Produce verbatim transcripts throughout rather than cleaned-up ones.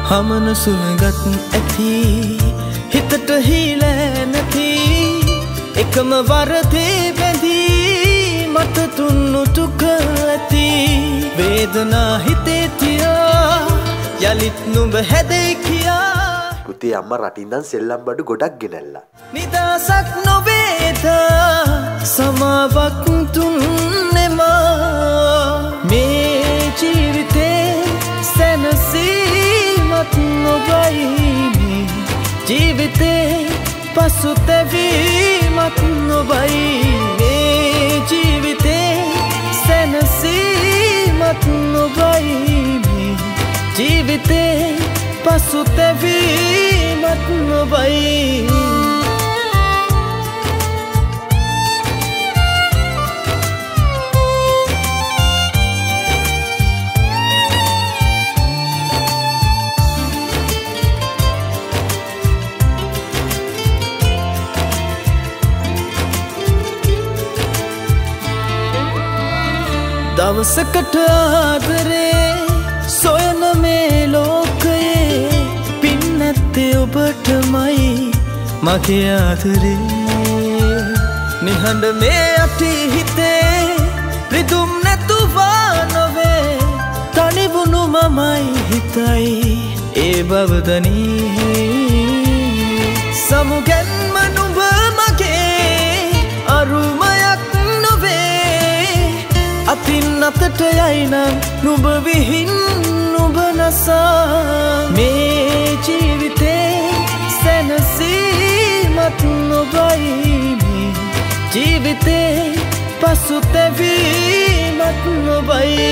हमन सुलगत ඇති හිතට හීලෑ නැති එකම වරදේ බැඳී මට තුන්නුතු කළ ඇති වේදනා හිතේ තියා යලිත් නුඹ හැදෙයි කියා පුතේ අම්මා රටින් ඉඳන් සෙල්ලම් බඩු ගොඩක් ගෙනල්ලා නිදහසක් නොවේද සමාවක් තුන්නෙමා මේ ජීවිතේ සැනසීමක් නොබයි ජීවිතේ පසුතැවීමක් නොබයි මේ ජීවිතේ සැනසීමක් නොබයි ජීවිතේ පසුතැවීමක් නොබයි දවසකට ආදරේ සොයන මේ ලෝකයේ පින් නැත්තේ ඔබටමයි මගේ ආදරේ නිහඬ මේ අටි හිතේ රිදුම් නැතුවා නොවේ තනිවුණු මමයි හිතයි ඒ බව දනී සමුගැන්ම නුඹ මගේ අරුමයක් අතින් අතට යයිනම් නුඹ විහින් නුඹ නසා මේ ජීවිතේ සැනසීමක් නොබයි ජීවිතේ පසුතැවීමක් නොබයි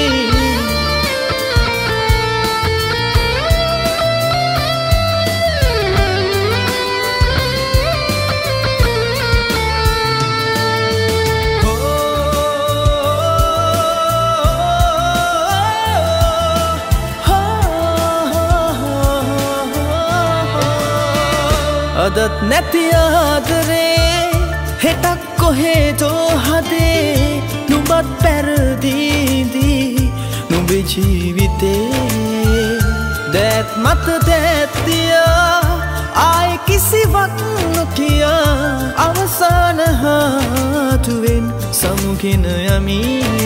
අදත් නැති ආදරේ හෙටක් කොහෙදෝ හදේ නුඹත් පැරදීදී නුඹේ ජීවිතේ දැත් මත දැත්තියා ආයි කිසිවක් නොකියා අවසාන හාතුවෙන් සමුගෙන යමි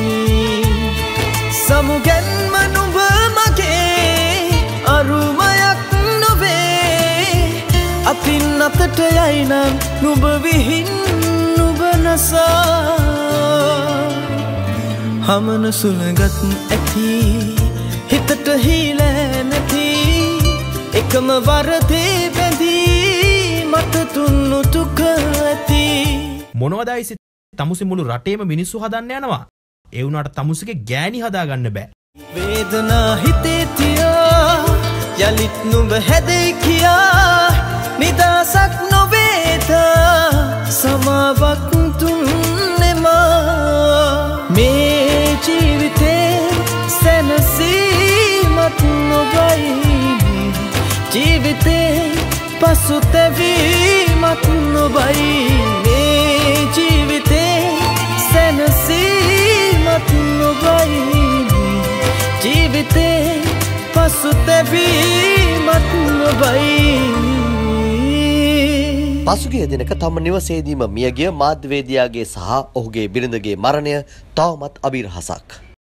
සමුගෙන්ම නුඹ මගේ අරුමයක් අතින් අතට යයිනම් නුඹ විහින් නුඹ නසා हमन සුලගත් ඇති හිතට හීලෑ නැති එකම වරදේ බැඳී මට තුන්නුතු කළ ඇති මොනවදයි තමුසෙ මුළු රටේම මිනිස්සු හදන්න යනවා ඒ වුණාට තමුසෙගේ ගෑණි හදාගන්න බෑ වේදනා හිතේ තියා යලිත් නුඹ හැදෙයි කියා නිදහසක් නොවේද සමාවක් තුන්නෙමා මේ ජීවිතේ සැනසීමක් නොබයි ජීවිතේ පසුතැවීමක් නොබයි මේ ජීවිතේ සැනසීමක් නොබයි ජීවිතේ පසුතැවීමක් නොබයි පසුගිය දිනක තම නිවසේදීම මියගිය මාධ්‍යවේදියාගේ සහ ඔහුගේ බිරිඳගේ මරණය තවමත් අභිරහසක්.